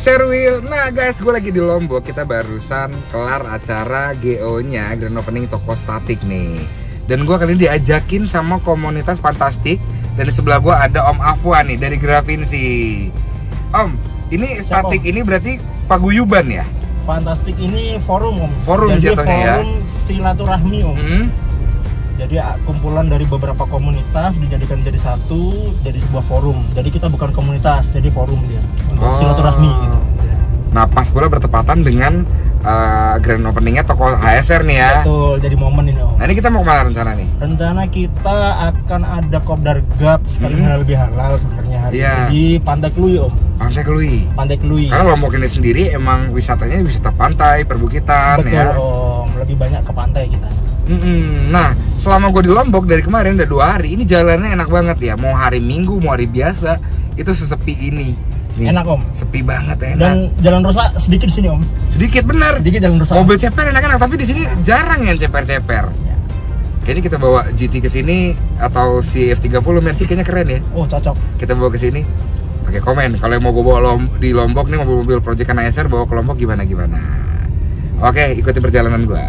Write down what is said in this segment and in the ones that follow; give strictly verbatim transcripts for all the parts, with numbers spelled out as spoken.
Serwil. Nah guys, gue lagi di Lombok. Kita barusan kelar acara G O-nya, Grand Opening toko statik nih. Dan gue kali ini diajakin sama komunitas Fantastik. Dan di sebelah gue ada Om Afwan nih dari Grafinsi. Om, ini statik ini berarti paguyuban ya? Fantastik ini forum Om. Forum Jadi jatuhnya ya? Forum silaturahmi Om. Hmm? Jadi kumpulan dari beberapa komunitas dijadikan jadi satu, jadi sebuah forum. Jadi kita bukan komunitas, jadi forum dia untuk Oh. silaturahmi gitu. Nah pas pula bertepatan dengan uh, Grand Openingnya toko H S R nih ya. Betul, jadi momen ini Om. Nah ini kita mau kemana rencana nih? Rencana kita akan ada kopdar gap sekali Hmm. halal lebih halal sebenarnya hari Iya. ini di Pantai Klui Om. Pantai Klui. Pantai Klui. Karena Lombok ini sendiri emang wisatanya wisata pantai, perbukitan. Betul Ya. Om, lebih banyak ke pantai kita. Mm-mm. Nah, selama gue di Lombok dari kemarin udah dua hari, ini jalannya enak banget ya. Mau hari Minggu, mau hari biasa, itu sesepi ini. Nih, Enak Om. sepi banget enak. Dan jalan rusak sedikit di sini Om. Sedikit bener. Sedikit jalan rusak. Mobil ceper enak-enak, tapi di sini jarang yang ceper-ceper. Ya. Kayaknya kita bawa G T ke sini atau si F tiga puluh Mercy kayaknya keren ya. Oh cocok. Kita bawa ke sini. Oke, komen kalau mau gue bawa lom- di Lombok nih mobil-mobil proyekan A S R bawa ke Lombok gimana gimana. Oke, ikuti perjalanan gue.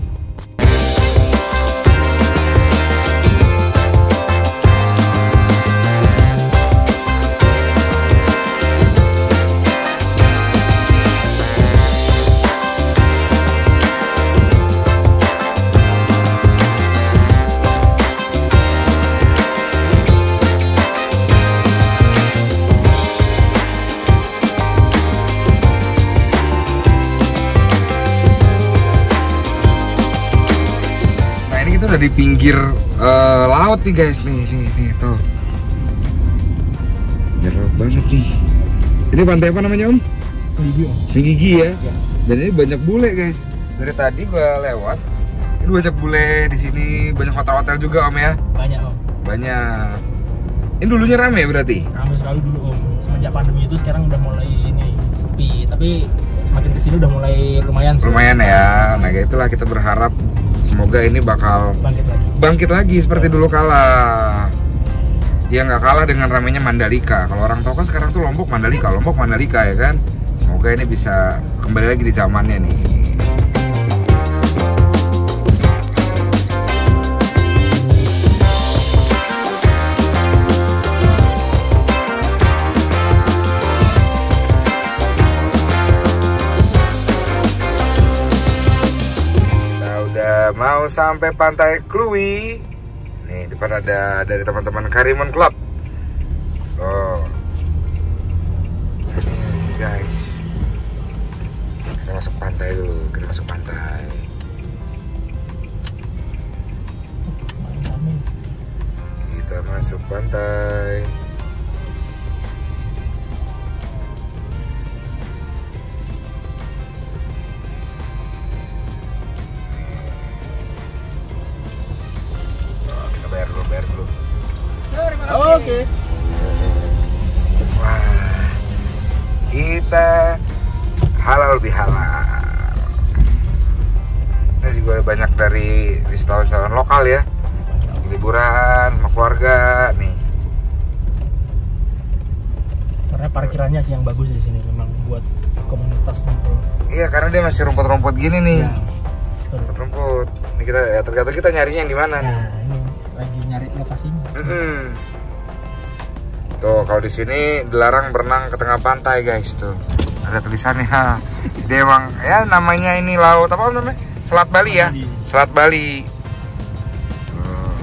Udah di pinggir uh, laut nih guys, nih nih nih tuh pinggir laut banget nih. Ini pantai apa namanya Om? Senggigi Om. Senggigi ya? Ya. Dan ini banyak bule guys. Dari tadi gua lewat, ini banyak bule di sini, banyak hotel-hotel juga Om ya? Banyak Om. Banyak. Ini dulunya rame berarti? Ramai sekali dulu Om. Semenjak pandemi itu sekarang udah mulai ini sepi, tapi semakin kesini udah mulai lumayan sih. Lumayan ya. Nah itulah kita berharap semoga ini bakal Bangkit lagi. bangkit lagi seperti dulu kala. Ya nggak kalah dengan ramainya Mandalika. Kalau orang tahu kan sekarang tuh Lombok Mandalika, Lombok Mandalika ya kan. Semoga ini bisa kembali lagi di zamannya nih. Mau sampai Pantai Klui. Nih depan ada dari teman-teman Karimun Club. Oh. Ini guys. Kita masuk pantai dulu. Kita masuk pantai. Kita masuk pantai. Bayar dulu, bayar dulu. Oke. Wah, kita halal bihalal. Ini juga banyak dari wisatawan-wisatawan lokal ya, liburan sama keluarga nih. Karena parkirannya sih yang bagus di sini, memang buat komunitas ngumpul. Iya, karena dia masih rumput-rumput gini nih. Ya, Rumput-rumput. Ini kita ya tergantung kita nyarinya yang di mana nih. Nah, ini lagi nyari lokasinya. Mm-hmm. Tuh kalau di sini dilarang berenang ke tengah pantai guys tuh. Ada tulisannya. Ha. Dia emang ya namanya ini laut apa namanya? Selat Bali ya. Bali. Selat Bali. Tuh.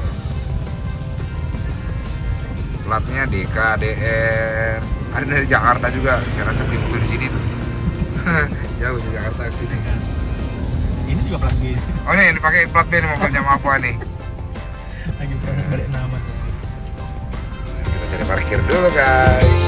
Selatnya D K D R. Ada dari Jakarta juga. Saya rasa beli mobil di sini tuh. Jauh dari Jakarta ke sini. Ini juga plat B. Oh ini dipakai plat B nih mobilnya sama apa nih? Lagi proses balik nama. Kita cari parkir dulu guys.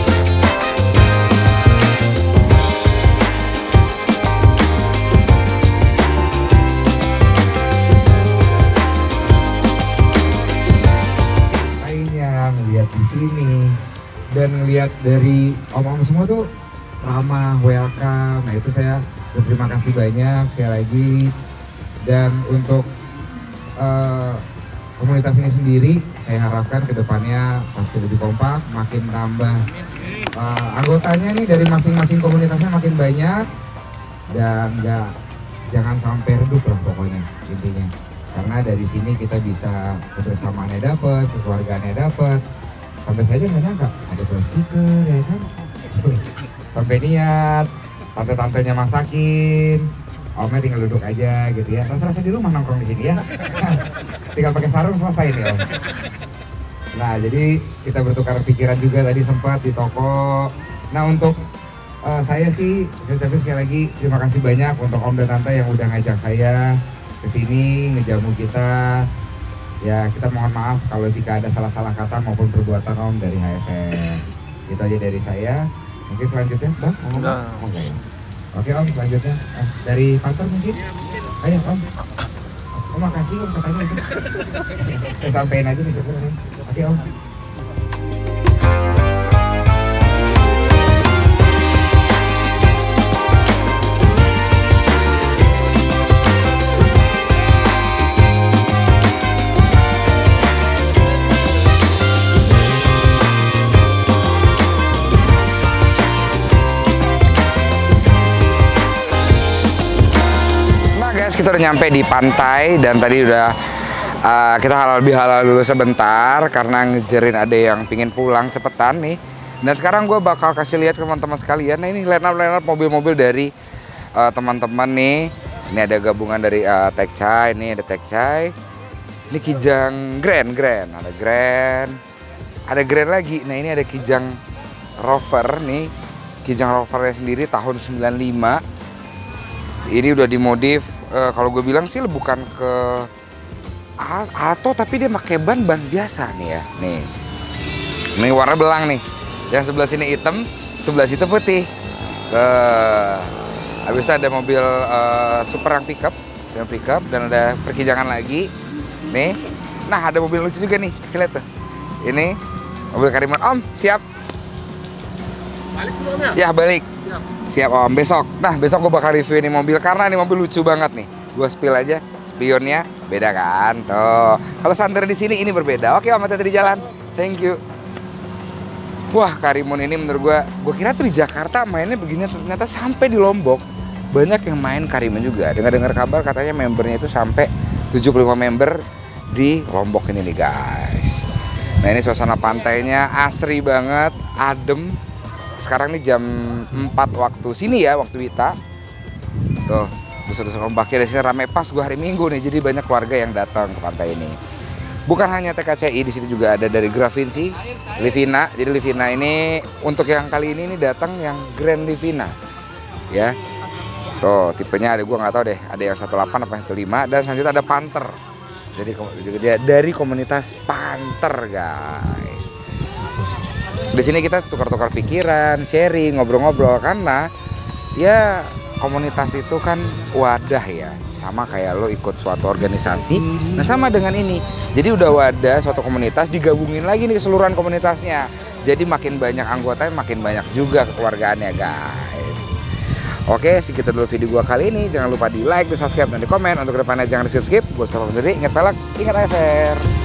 Lainnya ngeliat di sini dan ngeliat dari om-om semua tuh ramah, welcome. Nah itu saya berterima kasih banyak sekali lagi. Dan untuk uh, komunitas ini sendiri, saya harapkan kedepannya pasti lebih kompak, makin menambah uh, anggotanya nih dari masing-masing komunitasnya makin banyak, dan nggak jangan sampai redup lah pokoknya intinya. Karena dari sini kita bisa kebersamaannya dapat, kekeluargaannya dapat. Sampai saja nggak nyangka ada plus speaker ya kan. Sampai niat, tante-tantenya masakin, omnya tinggal duduk aja gitu ya. Rasa-rasa di rumah nongkrong di sini ya. Tinggal pakai sarung selesai nih om. Nah jadi kita bertukar pikiran juga tadi sempat di toko. Nah untuk uh, saya sih, saya ucapin sekali lagi terima kasih banyak untuk om dan tante yang udah ngajak saya ke sini ngejamu kita. Ya kita mohon maaf kalau jika ada salah-salah kata maupun perbuatan om dari H S M. Itu aja dari saya. Mungkin selanjutnya, bang, mau ngomong? Oh, enggak ya. Oke om, selanjutnya eh, dari kantor mungkin? Ayo om. Oh makasih om katanya itu. Saya sampein aja nih sebenarnya. Oke om. Kita udah nyampe di pantai dan tadi udah uh, kita halal bihalal dulu sebentar karena ngejerin ada yang pingin pulang cepetan nih. Dan sekarang gue bakal kasih lihat ke teman-teman sekalian. Nah ini line up line up mobil-mobil dari uh, teman-teman nih. Ini ada gabungan dari uh, Tekcai, ini ada Tekcai. Ini Kijang Grand Grand, ada Grand, ada Grand lagi. Nah ini ada Kijang Rover nih, Kijang Rovernya sendiri tahun sembilan lima. Ini udah dimodif. Uh, kalau gue bilang sih bukan ke Alto tapi dia pakai ban ban biasa nih ya. Nih, ini warna belang nih. Yang sebelah sini hitam, sebelah situ putih. Uh, habis itu ada mobil uh, super yang pickup, yang pickup dan ada perkijangan lagi. Nih, nah ada mobil lucu juga nih. Kita lihat tuh. Ini mobil Karimun om siap. Balik belum ya? Ya balik. Siap om, besok. Nah besok gue bakal review ini mobil karena ini mobil lucu banget nih. Gue spill aja, spionnya beda kan? Tuh. Kalau santer di sini ini berbeda. Oke om, hati-hati di jalan. Thank you. Wah Karimun ini menurut gue, gue kira tuh di Jakarta mainnya begini, ternyata sampai di Lombok banyak yang main Karimun juga. Dengar-dengar kabar katanya membernya itu sampai tujuh puluh lima member di Lombok ini nih guys. Nah ini suasana pantainya asri banget, adem. Sekarang nih jam empat waktu sini ya, waktu Wita. Tuh, dusun-dusun ombaknya di sini ramai pas gua hari Minggu nih, jadi banyak keluarga yang datang ke pantai ini. Bukan hanya T K C I, di situ juga ada dari Gravinci, Livina. Jadi Livina ini untuk yang kali ini nih datang yang Grand Livina. Ya. Tuh, tipenya ada gua nggak tahu deh, ada yang satu delapan apa yang satu lima dan selanjutnya ada Panther. Jadi dia dari komunitas Panther, guys. Di sini kita tukar-tukar pikiran, sharing, ngobrol-ngobrol karena ya komunitas itu kan wadah ya, sama kayak lo ikut suatu organisasi. Nah sama dengan ini, jadi udah wadah suatu komunitas digabungin lagi nih keseluruhan komunitasnya. Jadi makin banyak anggotanya, makin banyak juga kekeluargaannya guys. Oke, segitu dulu video gua kali ini. Jangan lupa di like, di subscribe, dan di komen. Untuk kedepannya jangan di skip-skip. Gue selalu sendiri, ingat pelak, ingat A S R.